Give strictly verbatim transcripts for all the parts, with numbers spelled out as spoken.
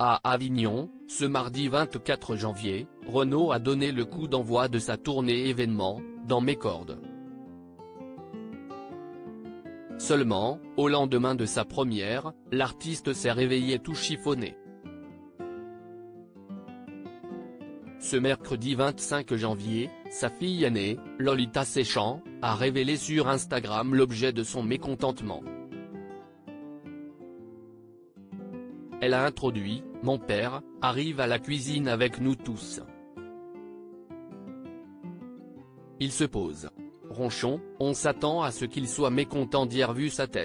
À Avignon, ce mardi vingt-quatre janvier, Renaud a donné le coup d'envoi de sa tournée événement, Dans mes cordes. Seulement, au lendemain de sa première, l'artiste s'est réveillé tout chiffonné. Ce mercredi vingt-cinq janvier, sa fille aînée, Lolita Séchant, a révélé sur Instagram l'objet de son mécontentement. Elle a introduit « Mon père arrive à la cuisine avec nous tous. Il se pose. Ronchon, on s'attend à ce qu'il soit mécontent d'y avoir vu sa tête. »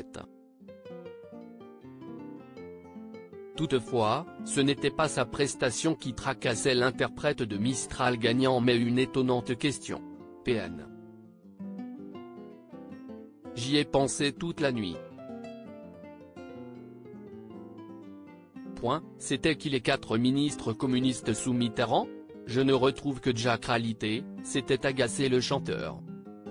Toutefois, ce n'était pas sa prestation qui tracassait l'interprète de Mistral gagnant mais une étonnante question. P N. J'y ai pensé toute la nuit. Point, c'était qui les quatre ministres communistes sous Mitterrand? Je ne retrouve que Jack-ralité, s'était agacé le chanteur.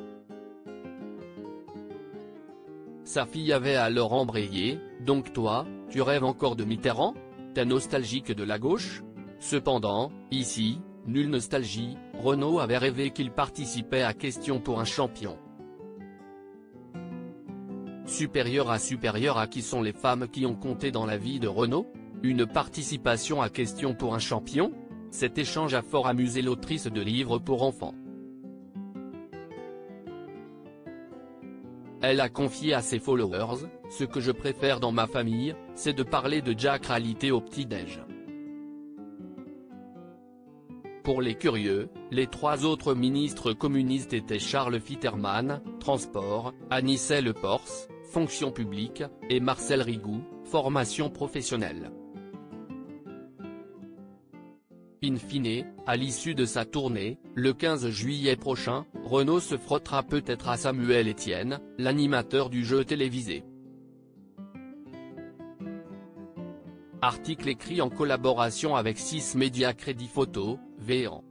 Sa fille avait alors embrayé, donc toi, tu rêves encore de Mitterrand? T'es nostalgique de la gauche? Cependant, ici, nulle nostalgie, Renaud avait rêvé qu'il participait à Question pour un champion. Supérieur à supérieur à qui sont les femmes qui ont compté dans la vie de Renaud? Une participation à Question pour un champion? Cet échange a fort amusé l'autrice de livres pour enfants. Elle a confié à ses followers, « Ce que je préfère dans ma famille, c'est de parler de Jack-ralité au petit-déj. » Pour les curieux, les trois autres ministres communistes étaient Charles Fitterman, Transport, Anicet Le Pors, Fonction publique, et Marcel Rigout, Formation professionnelle. In fine, à l'issue de sa tournée, le quinze juillet prochain, Renaud se frottera peut-être à Samuel Etienne, l'animateur du jeu télévisé. Article écrit en collaboration avec six médias Crédit Photo, Véan.